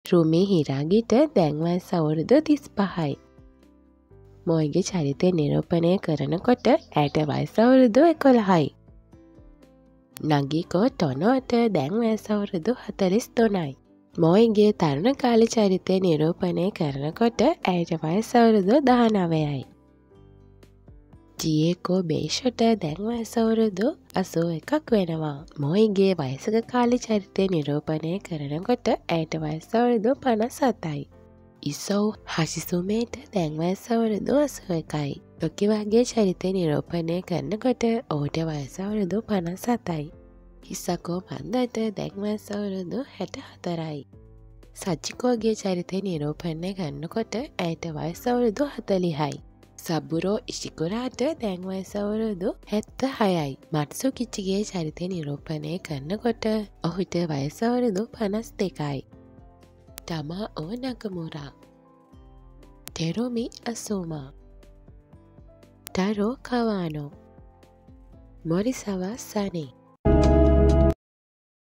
රුමි හිරාගිට දැන් වයස අවුරුදු 35යි. මොයිගේ චරිතය නිරූපණය කරනකොට ඇයට වයස අවුරුදු 11යි. නගිකෝ ටොනෝට දැන් වයස අවුරුදු 43යි. මොයිගේ තරුණ කාල චරිතය නිරූපණය කරනකොට ඇයට වයස අවුරුදු 19යි. ජියේකෝ බේෂොට දැන් වයස අවුරුදු 81ක් වෙනවා. මොයිගේ වයසක කාල චරිතය නිරූපණය කරනකොට ඇයට වයස අවුරුදු 57යි. ඉසව් හෂිසුමේට දැන් වයස අවුරුදු 81යි. ටොකිවාගේ චරිතය නිරූපණය කරනකොට ඔහුට වයස අවුරුදු 57යි. හිසකෝ මන්දට දැන් වයස අවුරුදු 64යි. සජිකෝගේ චරිතය නිරූපණය කරනකොට ඇයට වයස අවුරුදු 40යි. සබුරෝ ඉශිකුරාට දැන් වයස අවුරුදු 76යි. මට්සුකිච්චිගේ චරිතය නිරූපණය කරනකොට ඔහුට වයස අවුරුදු 52යි. තමා ඕ නකමුරා, ටෙරුමි අසුමා, ටරෝ කවානෝ, මොරිසවා සනේ.